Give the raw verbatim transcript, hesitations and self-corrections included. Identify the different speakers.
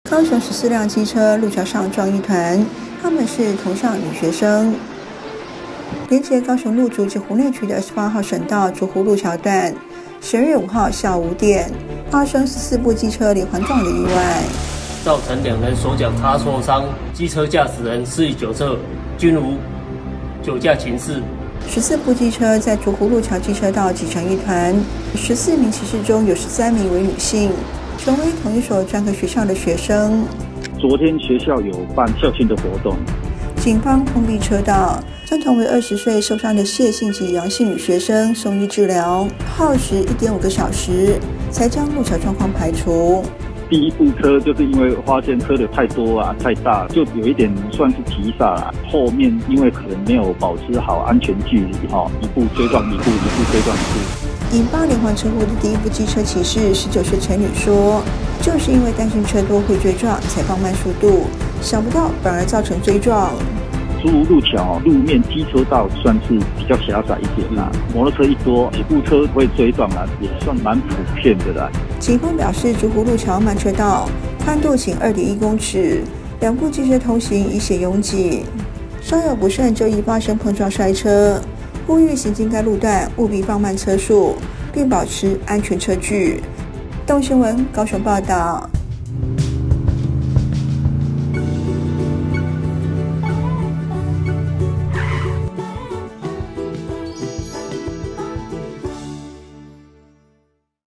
Speaker 1: 高雄十四辆机车路桥上撞一团，他们是同校女学生。连接高雄路竹及湖内区的二十八号省道竹湖路桥段，十二月五号下午五点发生十四部机车连环撞的意外，
Speaker 2: 造成两人手脚擦挫伤，机车驾驶人施以酒测，均无酒驾情事。
Speaker 1: 十四部机车在竹湖路桥机车道挤成一团，十四名骑士中有十三名为女性，成为同一所专科学校的学生。
Speaker 3: 昨天学校有办校庆的活动，
Speaker 1: 警方封闭车道，将同为二十岁受伤的谢姓及杨姓女学生送医治疗，耗时一点五个小时，才将路桥状况排除。
Speaker 3: 第一部车就是因为发现车流太多啊、太大，就有一点算是急刹啦。后面因为可能没有保持好安全距离，哈，一步追撞一步，一步追撞一步。
Speaker 1: 引发连环车祸的第一部机车骑士十九岁陈女说，就是因为担心车多会追撞，才放慢速度，想不到反而造成追撞。
Speaker 3: 竹湖路桥路面机车道算是比较狭窄一点啦，摩托车一多，几部车会追撞啦，也算蛮普遍的啦。
Speaker 1: 警方表示，竹湖路桥慢车道宽度仅 二点一公尺，两部机车通行已显拥挤，稍有不慎就易发生碰撞摔车，呼吁行经该路段务必放慢车速，并保持安全车距。动新闻高雄报道。